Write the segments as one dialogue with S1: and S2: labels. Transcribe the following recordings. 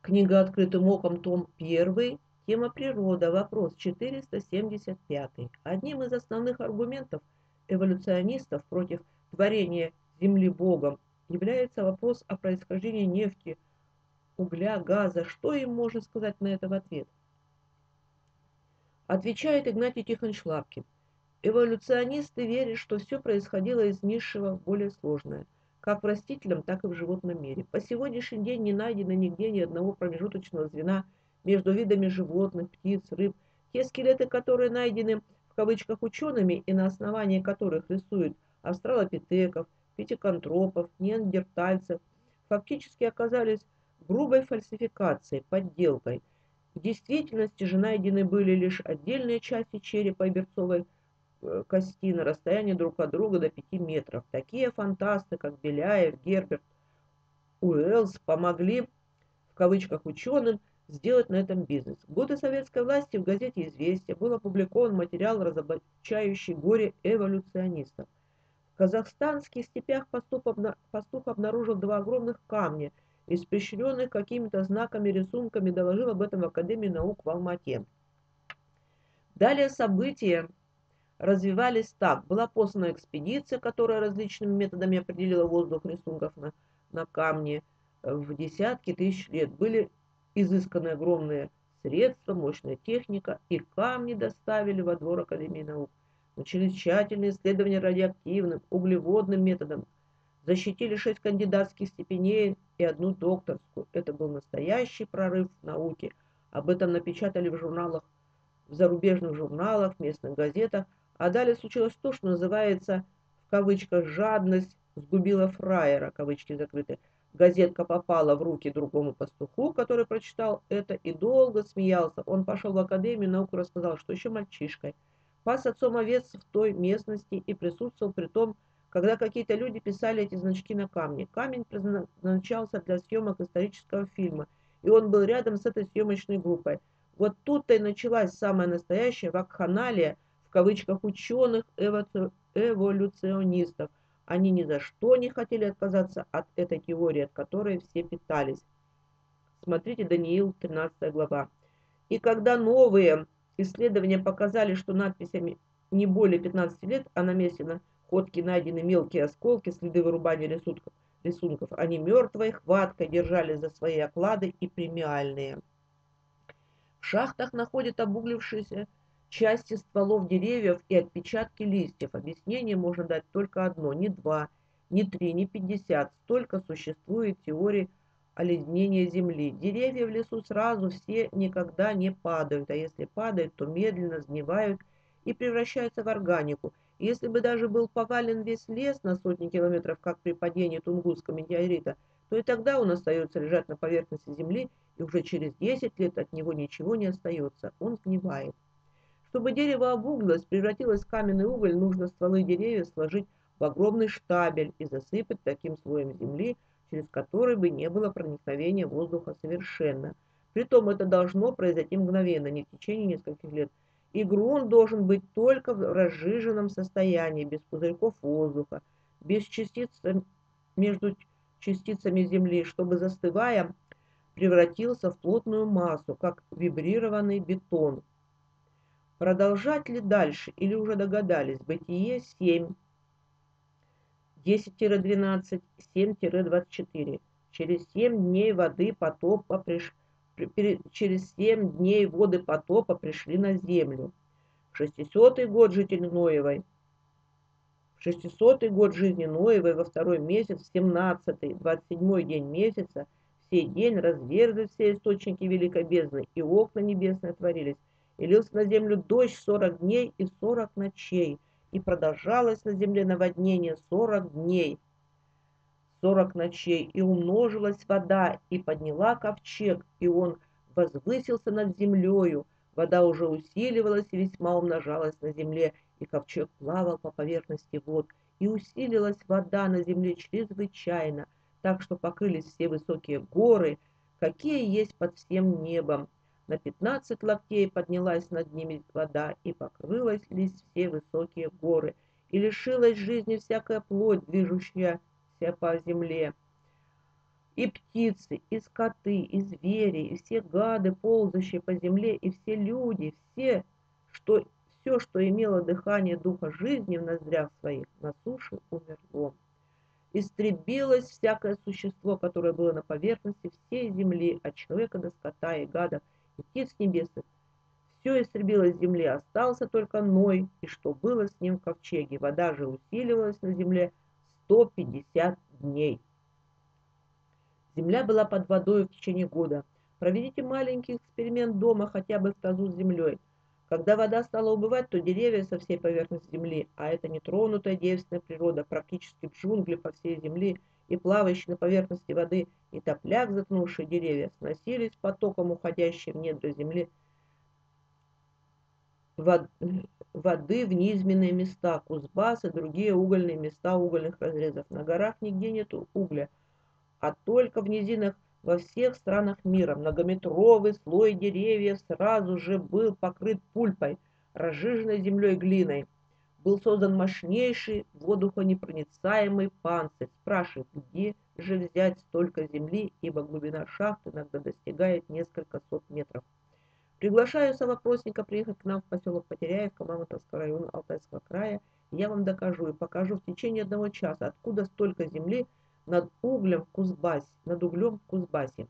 S1: Книга «Открытым оком», том 1, тема «Природа», вопрос 475. Одним из основных аргументов эволюционистов против творения Земли Богом является вопрос о происхождении нефти, угля, газа. Что им можно сказать на это в ответ? Отвечает Игнатий Тихонович Лапкин. Эволюционисты верят, что все происходило из низшего в более сложное, как в растительном, так и в животном мире. По сегодняшний день не найдено нигде ни одного промежуточного звена между видами животных, птиц, рыб. Те скелеты, которые найдены в кавычках учеными и на основании которых рисуют австралопитеков, пятикантропов, неандертальцев, фактически оказались грубой фальсификацией, подделкой. В действительности же найдены были лишь отдельные части черепа и берцовой кости на расстоянии друг от друга до 5 метров. Такие фантасты, как Беляев, Герберт, Уэллс, помогли, в кавычках, ученым сделать на этом бизнес. В годы советской власти в газете «Известия» был опубликован материал, разоблачающий горе эволюционистов. В казахстанских степях пастух обнаружил два огромных камня, испещренных какими-то знаками, рисунками, доложил об этом в Академии наук в Алма-Ате. Далее события развивались так. Была послана экспедиция, которая различными методами определила воздух рисунков на камне в десятки тысяч лет. Были изысканы огромные средства, мощная техника, и камни доставили во двор Академии наук. Начались тщательные исследования радиоактивным, углеводным методом. Защитили 6 кандидатских степеней и 1 докторскую. Это был настоящий прорыв в науке. Об этом напечатали в журналах, в зарубежных журналах, в местных газетах. А далее случилось то, что называется, в кавычках, «жадность сгубила фраера», кавычки закрыты. Газетка попала в руки другому пастуху, который прочитал это и долго смеялся. Он пошел в Академию наук и рассказал, что еще мальчишкой пас отцом овец в той местности и присутствовал при том, когда какие-то люди писали эти значки на камне. Камень предназначался для съемок исторического фильма, и он был рядом с этой съемочной группой. Вот тут-то и началась самая настоящая вакханалия, в кавычках, ученых эволюционистов. Они ни за что не хотели отказаться от этой теории, от которой все питались. Смотрите Даниил, 13 глава. И когда новые исследования показали, что надписями не более 15 лет, а на месте находки найдены мелкие осколки, следы вырубания рисунков, они мертвой хваткой держались за свои оклады и премиальные. В шахтах находят обуглившиеся части стволов деревьев и отпечатки листьев. Объяснение можно дать только одно, не два, не три, не 50. Столько существует теорий оледенения земли. Деревья в лесу сразу все никогда не падают, а если падают, то медленно сгнивают и превращаются в органику. И если бы даже был повален весь лес на сотни километров, как при падении Тунгусского метеорита, то и тогда он остается лежать на поверхности земли, и уже через 10 лет от него ничего не остается, он сгнивает. Чтобы дерево обуглилось, превратилось в каменный уголь, нужно стволы деревьев сложить в огромный штабель и засыпать таким слоем земли, через который бы не было проникновения воздуха совершенно. Притом это должно произойти мгновенно, не в течение нескольких лет. И грунт должен быть только в разжиженном состоянии, без пузырьков воздуха, без частиц между частицами земли, чтобы, застывая, превратился в плотную массу, как вибрированный бетон. Продолжать ли дальше или уже догадались? Бытие 7, 10-12, 7-24. Через 7 дней воды потопа через 7 дней воды потопа пришли на землю. В 600-й год житель Ноевой, в 600-й год жизни Ноевой во второй месяц, в 17-й, 27-й день месяца, в сей день разверзлись все источники великой бездны, и окна небесные отворились, и лился на землю дождь 40 дней и 40 ночей, и продолжалось на земле наводнение 40 дней, 40 ночей, и умножилась вода, и подняла ковчег, и он возвысился над землею. Вода уже усиливалась и весьма умножалась на земле, и ковчег плавал по поверхности вод, и усилилась вода на земле чрезвычайно, так что покрылись все высокие горы, какие есть под всем небом. На 15 локтей поднялась над ними вода, и покрылись все высокие горы, и лишилась жизни всякая плоть, движущаяся по земле. И птицы, и скоты, и звери, и все гады, ползающие по земле, и все люди, все, что имело дыхание духа жизни в ноздрях своих, на суше умерло. Истребилось всякое существо, которое было на поверхности всей земли, от человека до скота и гадов, и птиц небесных. Все истребилось с земли, остался только Ной, и что было с ним в ковчеге. Вода же усиливалась на земле 150 дней. Земля была под водой в течение года. Проведите маленький эксперимент дома, хотя бы в тазу с землей. Когда вода стала убывать, то деревья со всей поверхности земли, а это нетронутая девственная природа, практически джунгли по всей земле и плавающие на поверхности воды, и топляк, затнувшие деревья, сносились потоком, уходящим в недра земли, воды в низменные места, Кузбасс и другие угольные места угольных разрезов. На горах нигде нету угля, а только в низинах во всех странах мира. Многометровый слой деревьев сразу же был покрыт пульпой, разжиженной землей глиной. Был создан мощнейший воздухонепроницаемый панцирь. Спрашивает, где же взять столько земли, ибо глубина шахт иногда достигает несколько сот метров. Приглашаю совопросника приехать к нам в поселок Потеряевка Мамонтовского района Алтайского края. Я вам докажу и покажу в течение 1 часа, откуда столько земли над углем в Кузбассе, над углем в Кузбассе.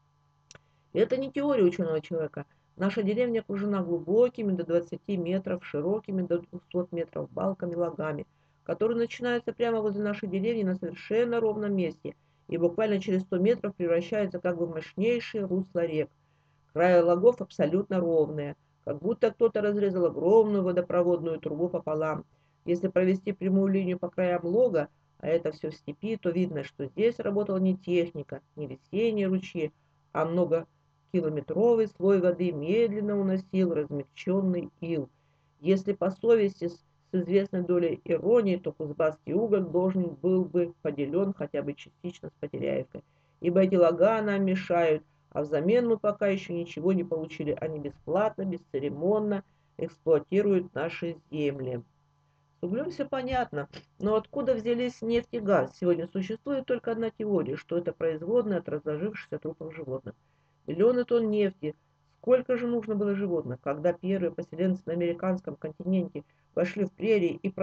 S1: И это не теория ученого человека. Наша деревня окружена глубокими до 20 метров, широкими до 200 метров балками, лагами, которые начинаются прямо возле нашей деревни на совершенно ровном месте и буквально через 100 метров превращаются как бы в мощнейшие русла рек. Края лагов абсолютно ровные, как будто кто-то разрезал огромную водопроводную трубу пополам. Если провести прямую линию по краям лога, а это все в степи, то видно, что здесь работала не техника, не весенние ручьи, а многокилометровый слой воды медленно уносил размягченный ил. Если по совести с известной долей иронии, то Кузбасский уголь должен был бы поделен хотя бы частично с Потеряевкой, ибо эти лага нам мешают, а взамен мы пока еще ничего не получили. Они бесплатно, бесцеремонно эксплуатируют наши земли. С углем все понятно, но откуда взялись нефть и газ? Сегодня существует только одна теория, что это производные от разложившихся трупов животных. Миллионы тонн нефти. Сколько же нужно было животных, когда первые поселенцы на американском континенте вошли в прерии и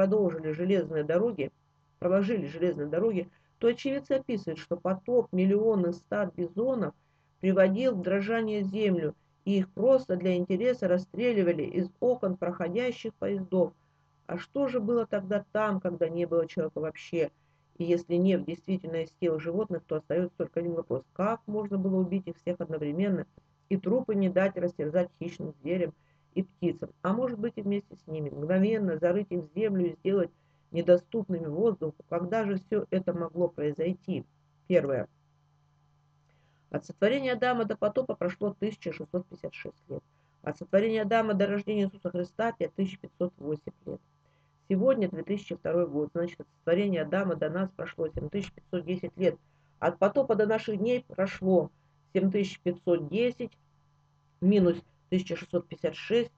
S1: проложили железные дороги, то очевидцы описывают, что потоп миллионы стад бизонов приводил в дрожание землю, и их просто для интереса расстреливали из окон проходящих поездов. А что же было тогда там, когда не было человека вообще? И если нефть действительно из тел животных, то остается только один вопрос. Как можно было убить их всех одновременно и трупы не дать растерзать хищным зверям и птицам? А может быть и вместе с ними. Мгновенно зарыть их в землю и сделать недоступными воздуху. Когда же все это могло произойти? Первое. От сотворения Адама до потопа прошло 1656 лет. От сотворения Адама до рождения Иисуса Христа 5508 лет. Сегодня 2002 год, значит, от сотворения Адама до нас прошло 7510 лет. От потопа до наших дней прошло 7510 минус 1656,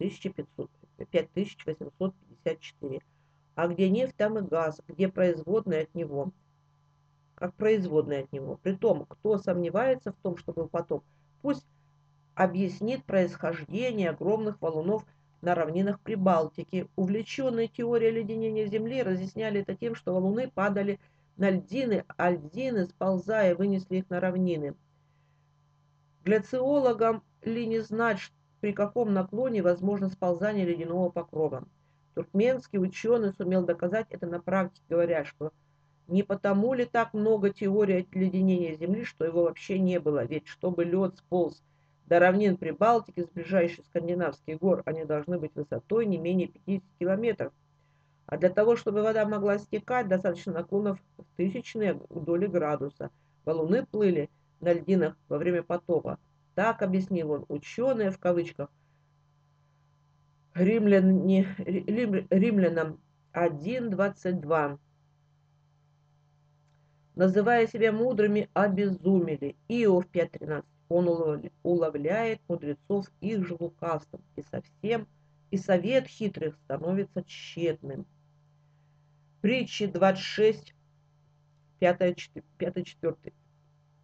S1: 5854. А где нефть, там и газ, где производные от него, как производные от него. Притом, кто сомневается в том, что был потоп, пусть объяснит происхождение огромных валунов на равнинах Прибалтики. Увлеченные теорией леденения Земли разъясняли это тем, что валуны падали на льдины, а льдины, сползая, вынесли их на равнины. Гляциологам ли не знать, при каком наклоне возможно сползание ледяного покрова. Туркменский ученый сумел доказать это на практике, говоря, что не потому ли так много теорий леденения Земли, что его вообще не было, ведь чтобы лед сполз до равнин Прибалтики, с ближайших скандинавских гор, они должны быть высотой не менее 50 километров. А для того, чтобы вода могла стекать, достаточно наклонов в тысячные доли градуса. Валуны плыли на льдинах во время потопа. Так объяснил он, ученые в кавычках, римлянам 1:22. Называя себя мудрыми, обезумели. Иов 5:13. Он уловляет мудрецов их же лукавством, и совет хитрых становится тщетным. Притчи 26, 5-4.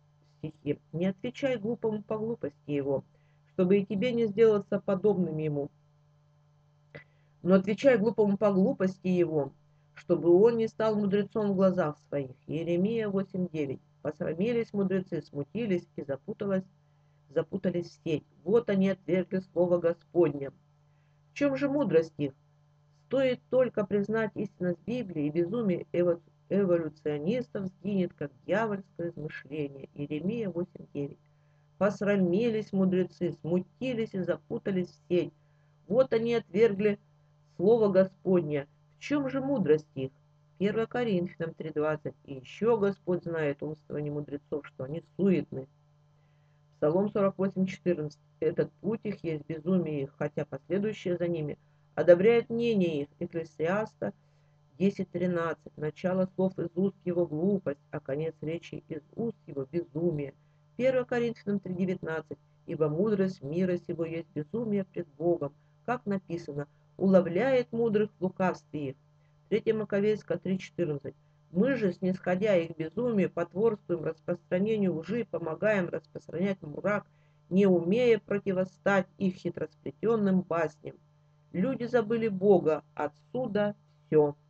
S1: стихи. Не отвечай глупому по глупости его, чтобы и тебе не сделаться подобным ему. Но отвечай глупому по глупости его, чтобы он не стал мудрецом в глазах своих. Иеремия 8:9. Посрамились мудрецы, смутились и запутались в сеть. Вот они отвергли слово Господне. В чем же мудрость их? Стоит только признать истинность Библии, и безумие эволюционистов сгинет, как дьявольское измышление. Иеремия 8:9. Посрамились мудрецы, смутились и запутались в сеть. Вот они отвергли слово Господне. В чем же мудрость их? 1 Коринфянам 3:20. И еще Господь знает умствование мудрецов, что они суетны. Псалом 48:14. Этот путь их есть безумие их, хотя последующее за ними одобряет мнение их. Экклесиаста 10:13. Начало слов из уст его глупость, а конец речи из уст его безумие. 1 Коринфянам 3:19. Ибо мудрость мира сего есть безумие пред Богом, как написано, уловляет мудрых в лукавстве их. 3 Маковейска 3:14. Мы же, снисходя их безумию, потворствуем распространению лжи, помогаем распространять мрак, не умея противостать их хитросплетенным басням. Люди забыли Бога, отсюда все.